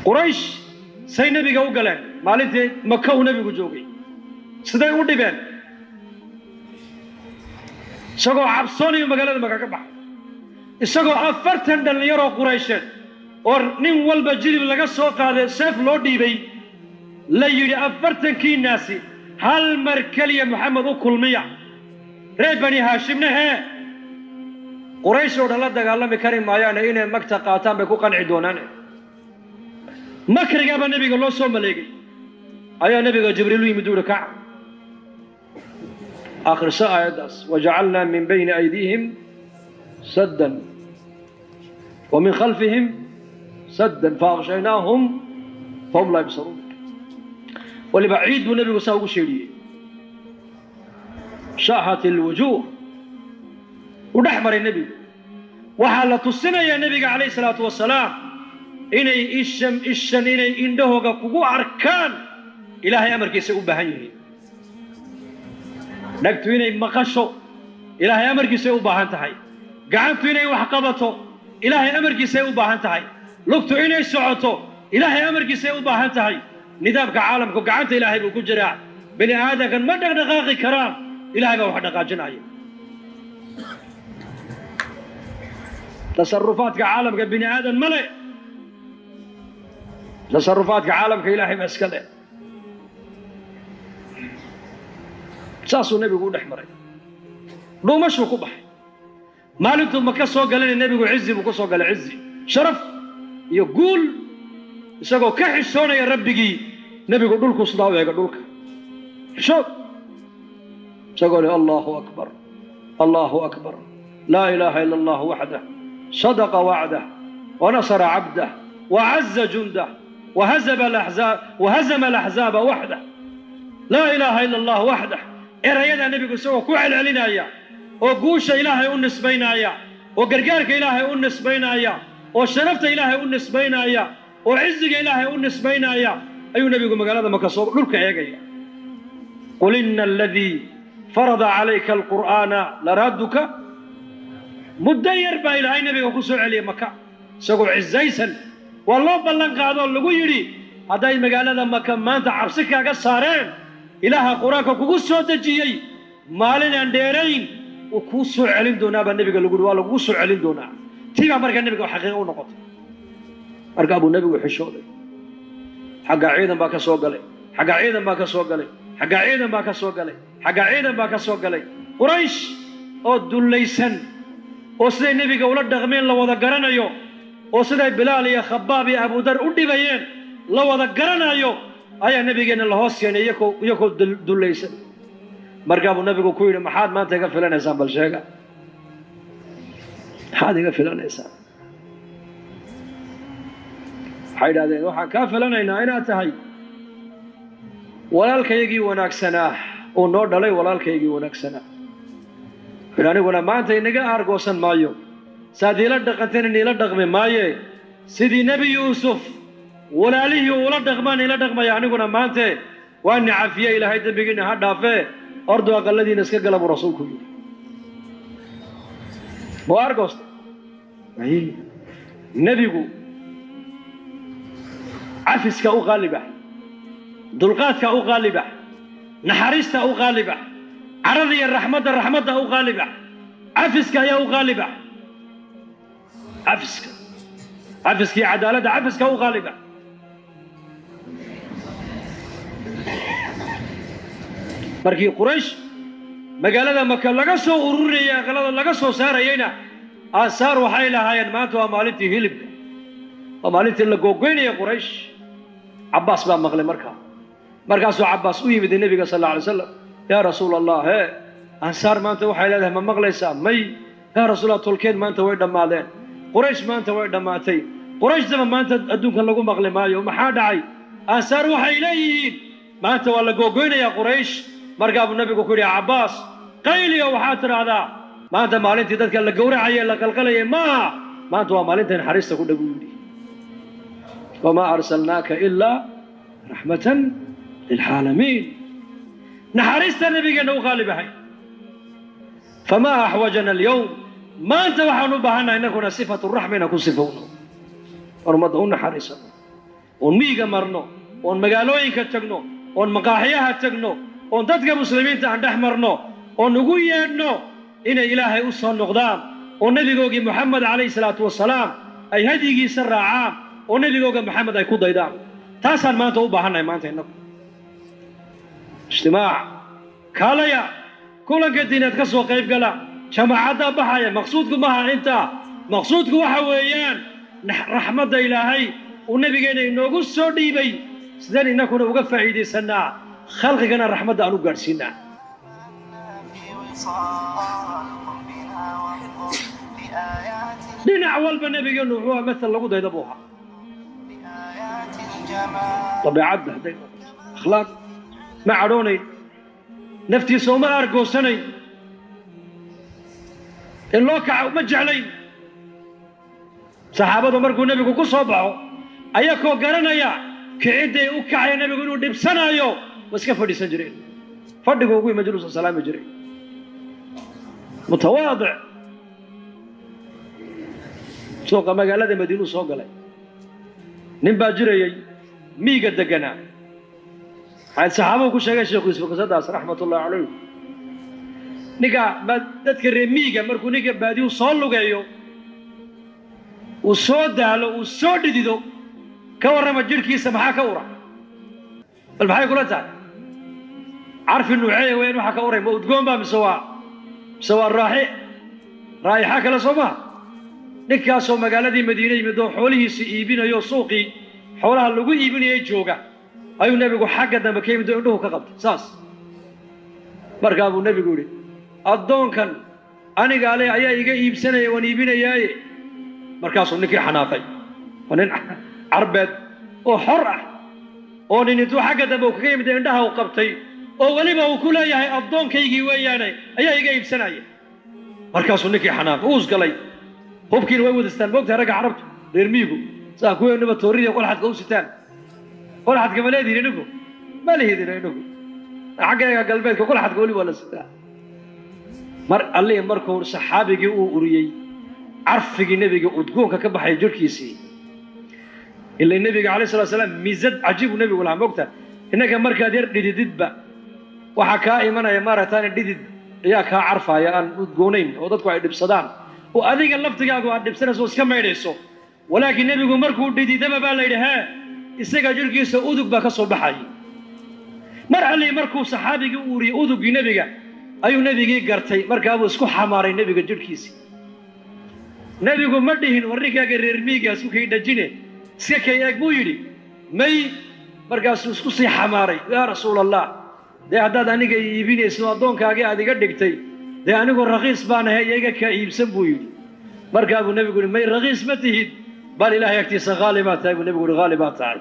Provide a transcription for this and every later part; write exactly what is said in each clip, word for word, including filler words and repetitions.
قريش سي نبي قوقلان مالتي مكة ونبي جوجي سيداي u dhibeen isagoo cabsoonay magaalada Makka ka baxay isagoo afartan dhalinyaro Quraysheed oo nin walba jilib laga soo qaaday seef loo dhiibay la yiri afartan kii naasi hal mar kaliya Muhammad u kulmiya reer bani Haashimna he Quraysh oo dhala dagaalami kari maayaan inay Makka qaataan bay ku qanci doonaan makriga ba nabiga loo soo maleegay ayaa nabiga Jibriil u yimid ka آخر آية وجعلنا من بين أيديهم سدا ومن خلفهم سدا فأغشيناهم فهم لا يبصرون واللي بعيد والنبي وساوي شيء شاحت الوجوه ونحمر النبي وحالة السنة يا نبي عليه الصلاة والسلام إني إشم إشن إني إنده قبو أركان إلهي أمر كيسي أبهنيه نكتو إني مقشو إلهي أمر كيسي أبهن تحي قعنتو إني وحقبتو إلهي أمر كيسي أبهن تحي لقتو إني سعوتو إلهي أمر كيسي أبهن تحي ندابك عالمك قعنت إلهي بكو جراع بني آدم كان مدق دقاقي كرام إلهي بوحد دقاق جناعي تصرفاتك عالمك بني آدم ملئ تصرفاتك عالمك إلهي مسكله ساسو النبي يقول احمر لو مشوا كبح مالنتم ما كسو قالن النبي يقول عزي وكسو قال عزي شرف يقول يسقوا كحشونا يا ربي نبي يقول لكم صداو يا يقول لك شوف سقول الله اكبر الله اكبر لا اله الا الله وحده صدق وعده ونصر عبده وعز جنده وهزم الاحزاب وهزم الاحزاب وحده لا اله الا الله وحده erayada nabigu soo ku celcelinaya oo guusha ilaahay u nisbaynaya oo gargaarka ilaahay u nisbaynaya oo sharafta ilaahay u nisbaynaya oo ciziga ilaahay u nisbaynaya ayuu nabigu magaalada Makka soo dhulka eegaya qul innal ladhi farada alayka alqur'ana laraduka mudayir ba ilaahay nabiga ku soo celiyay Makka isagoo cizaysan wallo ballan qaado lagu yiri haday magaalada Makka maanta cabsi kaaga saareen إله قرآنك كوسو دجيي مالنا ديرين وكوسو علين دونا بالنبي قال له والله كوسو علين دونا تيجا مركا النبي قال حقيقة ونقط مركا أبو النبي وحشود حق عيدا باك سوق لي حق عيدا باك سوق لي حق عيدا باك سوق لي حق عيدا باك سوق لي قريش أو دليسن أو سيد النبي قال ولد غمين لو ذا قرنا يو أو سيد بلال يا خباب يا أبو ذر أودي بيين لو ذا قرنا يو أي النبي قال الله يعني يكو يكو دليس مركب النبي كويل محاد ما تقفل أنا إنسان بالشيء هذا يقفل أنا إنسان حيل هذا وح كافل أنا هنا أنا تهي ولا الكيجي وناك سنة ونور دلي ولا الكيجي وناك سنة فلاني ولا ما أنت إنك أرجوسن مايو ساديلا دقتين نيلا دقم مايه سيدي نبي يوسف ولا عليه ولا دغمان إلى دغما يعني كنا مانته وأن عافية إلى هيدا بيجينا هذا فيه أرض أقل الذين نسكت قلب الرسول كله بارقص أي نبيكو عفس كأو غالبة دلقات كأو غالبة نحرست أو غالبة عرضي الرحمة الرحمة أو غالبة عفس كأو غالبة عفس عفس كي عدالة عفس كأو غالبة markii quraysh magaalada Makka laga soo ururiyay qalada laga soo saarayna asaar waxay lahaayeen maanta waa maalintii hilibka waa maalintii la googooynay quraysh Abbas baa maqlay markaa markaas oo Abbas u yimid nabiga sallallahu alayhi wasallam ya rasuulallah he asaar maanta waxay leedahay ma maqlaysaa may ya rasuulallah tolkeen maanta way dhamaadeen quraysh maanta way dhamaatay quraysh zama maanta adduunka lagu maqlay maayo maxaa dhacay asaar waxay leeyihiin maanta waa la googooynay quraysh markaa uu nabigu ku yiri Abbas qayliyo waxa tiraahdaa maanta maalintii dadka la gowracay la qalqalay ma maanta waa maalintii xariista ku dhaguudi wama arsalnaaka illa rahmatan lil alamin naharista nabiga noo qalibahay fama ahwajana al-yawm ما أنت وحنو بهنا إنكنا صفة الرحمة نكون صفونه ورمضان حريصا ونميجا مرنو ونمجالوين كتجنو ونمقاحيها تجنو وندتك مسلمين تندح مرنو ونقوي إنه إن إلهي أصل النقدام والنبي جوجي محمد عليه الصلاة والسلام أي هديجي سر عام والنبي جوجي محمد أي كود يدام تاسع ما توبه هنا ما تهنك اجتماع كاليا كلن كدينة كسوة قيب قلا جماعة بحايا مقصودكم معها أنت مقصودكم حويان رحمة إلهي والنبي جينا إنه قصة ديبي سدني نكون وقف عيدي سنة خلق جنا رحمة أنو قرسينا لين أول بالنبي جينا هو مثل لقود يدبوها طبيعة ده أخلاق ما عروني نفتي سوما أرجو سني اللوكع ومجعلين صحابة مرقوا النبي كوكو صبعوا أيكو قرنا يا كعدة وكع يا نبي يقولوا دب سنة يو بس كيف فدي سجرين فدي كوكو مجلس السلام يجري متواضع سوق مقالة مدينة سوق لي نبى جري ميجا دجنا عن صحابة وكل شيء شيخ يوسف قصداس رحمة الله عليه نيجا ما تذكر ميجا مركو نيجا بعدي وصلوا جايو وصود على وصود ديدو كورة مجرد كيس محا كورة المحا يقول تعال عارف إنه عيه وين محا كورة ما تقوم بقى مسوا مسوا الراحي رايحة كلا سوما نيجا سو مقالة دي مدينة يمدو حوله سيبين يو سوقي حولها اللي يقول يبين يجوجا أيو النبي يقول حاجة ده مكيم ده عنده كقبل ساس مركب النبي يقول الدون كان أنا قال لي أيه يجي يبسنة ونيبين أيه مركب صنّك حناقي ونن عربد أو حرة أو ننتو حاجة ده مكيم ده عنده وقبتي أو غالبا وكل أيه الدون كي يجي ويانا أيه يجي يبسنة أيه مركب صنّك حناق أوز قالي هو بكين وين ودستان بوقت هرجع عربت ريرميجو سأكون إنه بتوريه ولا حد قوستان ولا حد كمان يدير إنكو ما له يدير إنكو حاجة قلبك كل حد قولي ولا ستة مر الله مركون صحابي جو أوريي عرف في النبي جو أدقون ككبح يجور كيسي إلا النبي عليه الصلاة والسلام ميزد عجيب النبي ولا عمقته إنك مركا دير ديدد بقى وحكا إيمانا يا مرة ثانية ديدد يا كا عرفها يا أن أدقونين وضدكوا عيد بصدام وأذيك اللفظ قاعدوا عيد بسنة سوس كم يدرسوا ولكن النبي جو مركو ديدد ما بقى ليها isaga jirkiisa udug ba ka soo baxay mar ali markuu saxaabiga u uriyay udugii nabiga ayuu nabigii gartay markaa uu isku xamaaray nabiga jirkiisa nabigu ma dhihin warrinkaaga reer miigaas u kay dhajine iska kay eeg buu yiri may markaas uu isku sii xamaaray yaa rasuulallah de hadaad aniga iibinayso adoonkaaga aad iga dhigtay de anigu raqiis baan ahay iyaga ka iibsan buu yiri markaa uu nabigu may raqiis ma tihid بل إله يكتس غالبات هاي والنبي يقول غالبات هاي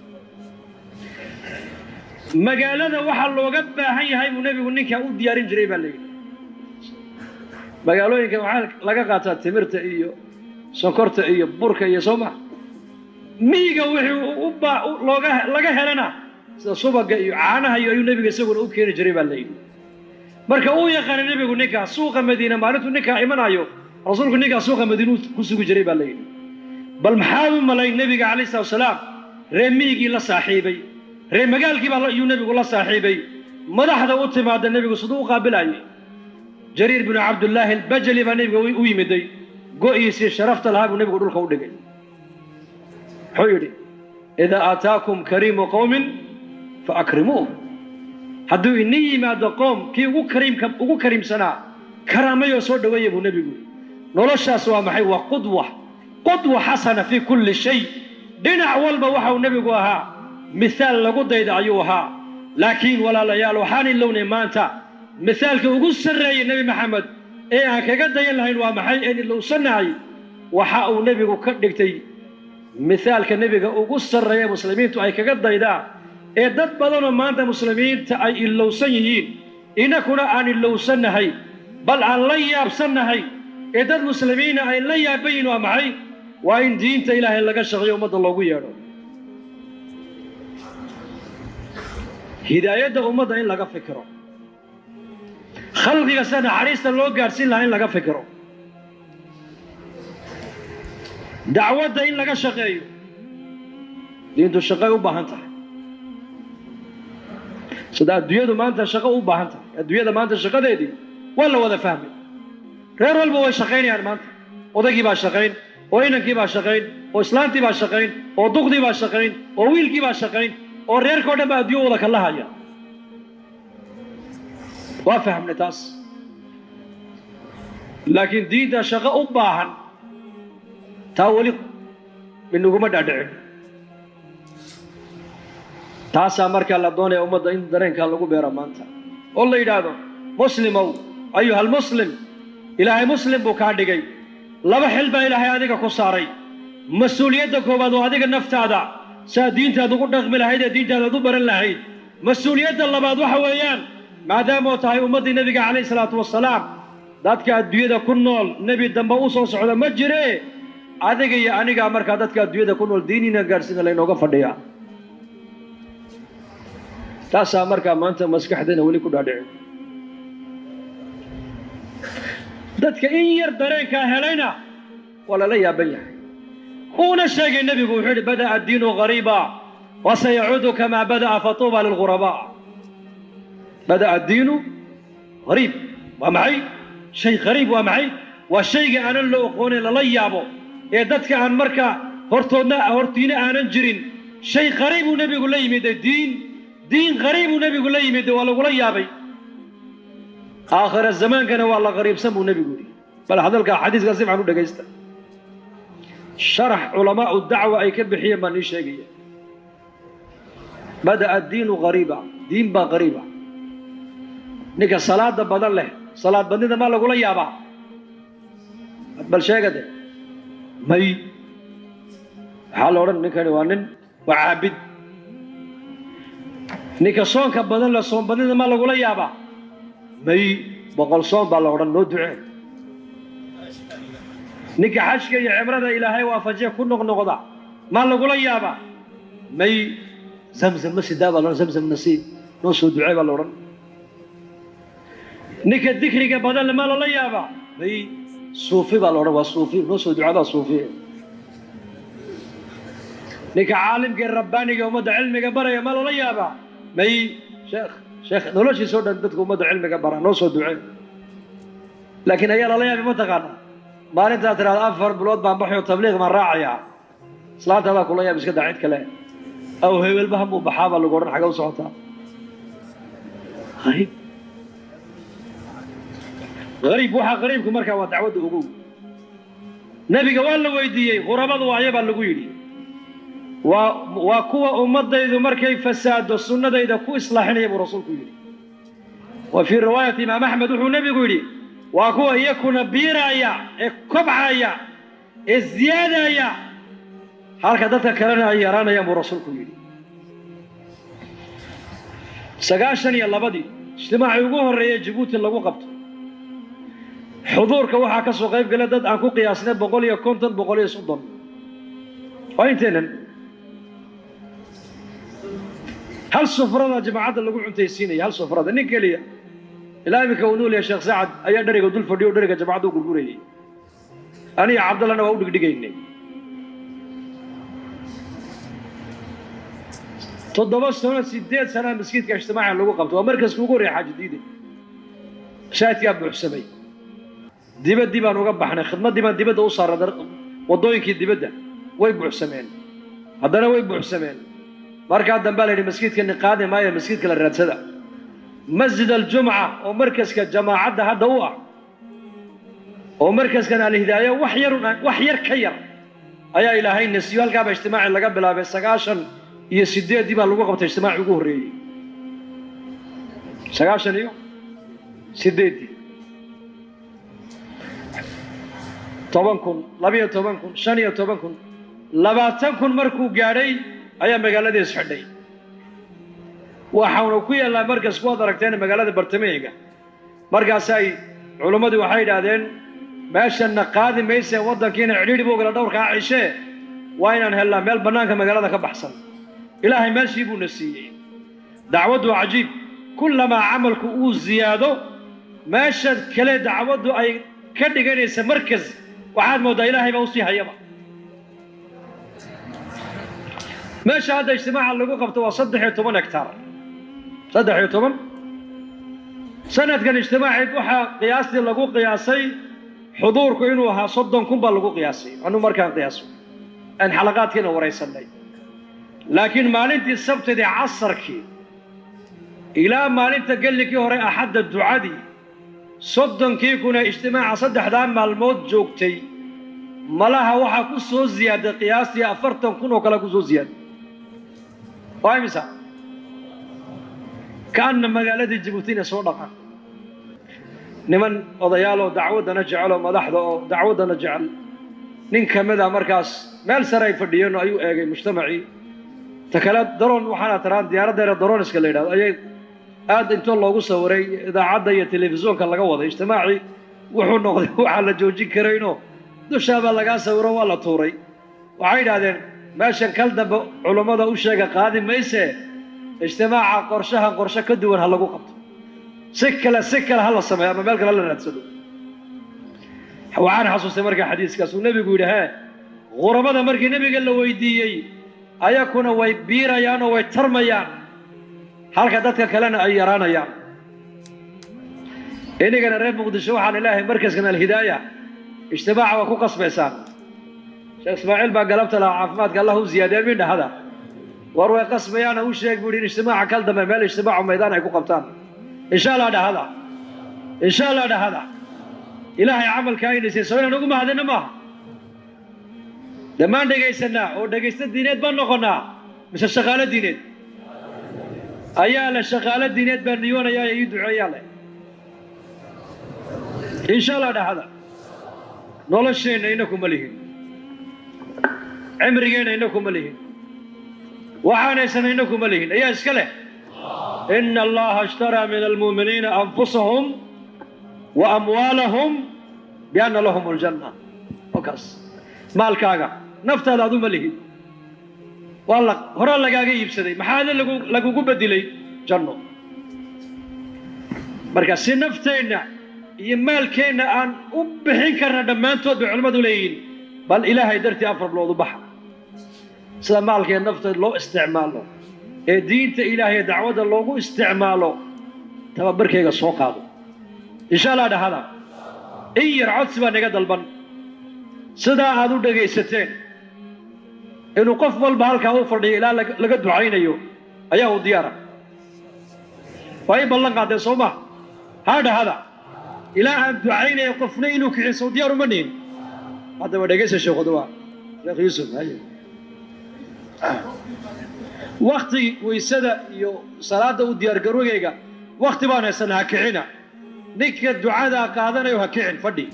مقالة وحل وقبة هاي هاي والنبي يقول نكا أود ديارين جريبا لي مقالة إنك وحال لقا قاتا تمرت إيو سكرت إيو بركة إيو سوما ميقا وحي وبا لقا هلنا صبق إيو عانا هاي النبي يقول أود كيري جريبا لي مركا أو يقال النبي يقول نكا سوق مدينة مالته نكا إيمان أيو رسولك نكا سوق مدينة كسوق جريبا لي بل محاول ملاي النبي عليه الصلاة والسلام رميجي لا صاحبي رم مقالك بالله يو نبي الله صاحبي ما ده هذا وقت ما هذا النبي صدوق قابلني جرير بن عبد الله البجلي بنبي ويمدي قويس شرفت الهاب ونبي يقول لك ودقي حيدي إذا آتاكم كريم قوم فأكرموه حدو إني ما دقوم كي هو كريم كم هو كريم سنة كرامة يسود ويا ابو نبي نولش أسوا محي وقدوة قدوة حسنة في كل شيء دينا أول بوحة والنبي قوها مثال لقد يدعيوها لكن ولا ليال وحان اللون ما أنت مثال كوجود سرية النبي محمد إيه كقد يلهين ومحي إن لو صنعي وحاء النبي كدكتي مثال كالنبي كوجود سرية مسلمين تو أي كقد يدا إيه دت بدون ما أنت مسلمين تأي اللو سنيين إن كنا عن اللو سنهي بل عن لي بسنهي إيه دت مسلمين أي لي بين ومحي وإن دينت إله إلا قشغي ومد الله وياه هداية أمة إن لقى فكره خلقي سنة عريس اللو قارسين لها إن لقى فكره دعوة إن لقى شغي diintu shaqay u baahan tahay sida adduunyadu maanta shaqo u baahan tahay adduunyada maanta shaqadeedii waa la wada fahmay reer walba way shaqaynayaan maanta odaygii baa shaqayn oo inankii baa shaqayn oo islaantii baa shaqayn oo duqdii baa shaqayn oo wiilkii baa shaqayn oo reerkoo dhan baa adduunyo wada kala haya waa fahmnay taas laakiin diinta shaqo u baahan taa weli inaguma dhaadhicin taasaa markaa la doonaya ummadda in dareenkaa lagu beero maanta oo la yidhaahdo muslimow ayuha almuslim ilaahay muslim buu kaa dhigay laba xil baa ilaahay adiga ku saaray mas-uuliyadda koowaad waa adiga naftaada saa diintaad ugu dhaqmi lahayd ee diintaadaad u baran lahayd mas-uuliyadda labaad waxa weeyaan maadaamoo tahay ummaddii nebiga calayhi salaatu wasalaam dadka adduunyada ku nool nebi dambe u soo socda ma jire adiga iyo anigaa markaa dadka adduunyada ku nool diiniina gaadhsiina laynooga fadhiyaa taasaa markaa maanta maskaxdeena weli ku dhaadhicin dadka in yar dareenkaa helayna waa lala yaaban yahay uuna sheegay nebigu wuxuu yidhi bada'a addiinu gariiba wasayacuudu kamaa bada'a fatuuba lilghurabaa bada'a addiinu gariib waa maxay shay gariib waa maxay waa shayga aanan la oqoonin lala yaabo ee dadka aan markaa hortoodna hortiina aanan jirin shay gariibuu nebigu la yimid diin diin gariibuu nebigu la yimid waa lagula yaabay aakhira zamaankana waa la qariibsan buu nebigu yidhi bal hadalka xadiiska si fiican u dhagaysta sharax culamaau dacwa ay ka bixiyeen baan ii sheegaya bada'a addiinu gariiba diin baa gariiba ninka salaada badan leh salaad badnida maa lagula yaabaa bal sheegade may waxaa la odhan ninkani waa nin waa caabid ninka soonka badan leh soon badnida maa lagula yaabaa may boqol soon baa la odhan noo ducee ninka xajka iyo cimrada ilaahay waafajiya ku noqnoqda maa lagula yaabaa may zamzam ma sidaa baa laodhan zamzam nasiib noo soo ducee baa la odhan ninka dikriga badan le maa lala yaabaa may suufi baa la odhan waa suufi noo soo ducadaa suufi ninka caalimka rabbaaniga ummadda cilmiga baraya maa lala yaabaa may sheekh sheekh noloshiisa oo dhan dadka ummadda cilmiga bara noo soo ducee laakiin ayaa lala yaabay ma taqaana maalintaa tiraada afar bilood baan baxay oo tabliiq baan raacayaa islaantaadaa kula yaab iska daa cid kale aw hebelba hamuu baxaa baa lagu odhan xagga u socotaa gariib gariib waxaa gariibku markaa waa dacwadda ogow nebiga waa la weydiiyey khurabadu waayo baa lagu yidhi waa waa kuwa ummaddaydu markay fasaado sunnadayda ku islaaxinaya buu rasuulku yidhi wa fii riwaayati imaam axmed wuxuu nebigu yidhi waa kuwa iyakuna biiraya ee kobcaya ee ziyaadaya halka dadka kalena ay yaraanayaan buu rasuulku yidhi sagaashan iyo labadii ijtimaacii ugu horreeyey jabuuti lagu qabto xuduurka waxaa ka soo qayb gala dad aan ku qiyaasnay boqol iyo konton boqol iyo soddon waa inteenan hal sufrada jamacadda lagu cuntaysiinaya hal sufrada nin keliya ilaa iminka uu nool yahay sheekh sacad ayaa dheriga dul fadhiyo o dheriga jamacadda u gurgurayay aniga cabdallana waa u dhigdhigaynay toddoba sano sideed sanaa maskiidka ijtimaaca lagu qabto waa markaska ugu horreeya xaaji diide shaadkaa buuxsamay dibaddii baan uga baxnay khidmaddii baan dibadda u saaray waddooyinkii dibadda way buuxsameen haddana way buuxsameen markaa dambaa la yidhi maskiidkani qaadi maayo maskiidka la raadsada masjid aljumca oo markaska jamaacadda hadda u ah oo markaskan alhidaayo wax yar wax yar ka yar ayaa ilaahay nasiyo halkaaba ijtimaaci laga bilaabay sagaashan iyo sideeddii baa lagu qabtay ijtimaaci ugu horreeyey sagaashan iyo sideeddii toban kun labiyo toban kun shan iyo toban kun labaatan kun markuu gaadhay ayaa magaaladiis xidhay waxaanu ku yaallaa markas kuwaad aragteen magaalada bartamahiga markaasay culimmadii waxay yidhaahdeen meeshanna qaadi mayse waddankiina cidhiidhi buu gala dhowrkaa cishee waa inaan hellaa meel bannaanka magaalada ka baxsan ilaahay meeshii buuna siiyey dacwaddu waa cajiib kullamaa camalku uu ziyaado meesha kale dacwaddu ay ka dhiganaysa markas waxaad mooddaa ilaahay baa usii hayaba meesha hadda ijtimaaca lagu qabto waa saddex iyo toban hektaar saddex iyo toban sanadkan ijtimaacid waxaa qiyaastii lagu qiyaasay xuduurku inuu ahaa soddon kun baa lagu qiyaasay anu markaan qiyaaso aan xalaqaadkiina waraysanay laakiin maalintii sabtidii casarkii ilaa maalinta gallikii hore axadda ducadii soddonkii kuna ijtimaaca saddexdaa maalmood joogtay malaha waxaa ku soo ziyaaday qiyaastii afartan kun oo kale ku soo ziyaaday waa imisa kaanna magaaladii jabuutina soo dhaqan niman odayaaloo dacwaddana jecel oo madaxda oo dacwaddana jecel nin ka mida markaas meel sare ay fadhiyeen ayuu eegay mujtamacii ta kale daroon waxaana taraan diyaaraddeena daroniska la yidhahdo ayay aad intoo loogu sawiray idaacadda iyo telefishoonka laga waday ijtimaacii wuxuu noqday waxaa la joojin karaynoo dushaabaa lagaa sawiro waa la tuuray waxay yidhahdeen meeshan kal dambe culummada u sheega qaadi mayse ijtimaaca qorshahan qorshe ka duwan ha lagu qabto si kale si kale ha la sameeyo ama meel kale la raadsado waxaan xasuustay markaa xadiiskaas uu nebigu yidhi hee ghurabada markii nebiga la weydiiyey ayakuna way biirayaan oo way tarmayaan halka dadka kalena ay yaraanayaan inagana reer muqdisho waxaan ilaahay markaskan alhidaaya ijtimaaca waa ku qasbaysaan sheekh ismaaciil baa galabta lahaa caafimaadka allah u ziyaadeen min dhahada war way qasbayaana u sheeg buu yidhi in ijtimaaca kal dambe meel ijtimaacu maydaan ay ku qabtaan insha allah dhahada insha allah dhahada ilaahay camalka ayna siiso inaan ugu mahadina maaha dhammaan dhegaysanaa oo dhegaysta diineed baan noqonnaa mise shaqaalo diineed ayaa la shaqaalo diineed baan niyoonayaa ii duceeyaa leh insha allah dhahada nolosheenna ina kuma lihin cimrigeenna ina kuma lihin waxaanaysana ina kuma lihin ayaa iska leh ina allaha ishtaraa min almu'miniina anfusahum wa amwaalahum bianna lahum aljanna okaas maalkaaga naftaada adu ma lihid waa la horaa lagaaga iibsaday maxaana lagu lagugu bedilay janno marka si nafteenna iyo maalkeenna aan u bixin karna dhammaantood bay culimmadu leeyihiin bal ilaahay dartii afar bilood u baxa sida maalkee nafta loo isticmaalo ee diinta ilaahay dacwadda loogu isticmaalo tababarkayga soo qaado insha allah dhahada in yar codsi baa naga dalban sidaa aad u dhegaysateen inuu qof walba halkaa u fadhiyo ilaa laga ducaynayo ayaa u diyaara waa in ballan qaadeen soo maha haa dhahada ilaa aan ducaynayo qofna inuu kixiso diyaar uma nihin haddaba dhegaysa sheekhuduwa sheekh yuusuf haye wakti waysada iyo salaada u diyaargarowgayga wakti baan haysanaa ha kicina ninka ducadaa qaadanayo ha kicin fadhi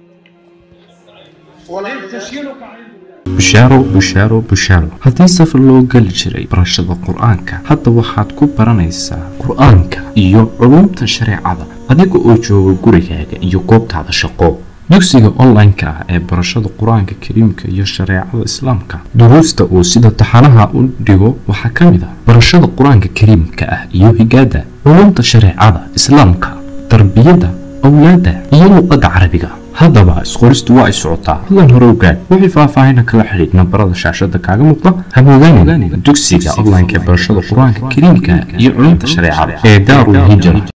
bushaaro bushaaro bushaaro haddii safar loo geli jiray barashada qur-aanka hadda waxaad ku baranaysaa qur-aanka iyo culumta shareecada adiga oo jooga gurigaaga iyo goobtaada shaqo dugsiga online-ka ah ee barashada qur-aanka kariimka iyo shareecada islaamka duruusta uu sida taxanaha u dhigo waxaa ka mid ah barashada qur-aanka kariimka ah iyo higaada culumta shareecada islaamka tarbiyada awlaada iyo luqadda carabiga haddaba isqoristu waa ay socotaa hadan hore ogaad wixii faahfaahina kala xidhiid nambarada shaashada kaaga muuqda hamoodaanin dugsiga online-ka ee barashada qur-aanka kariimka iyo culumta shareecada ee daarul hijra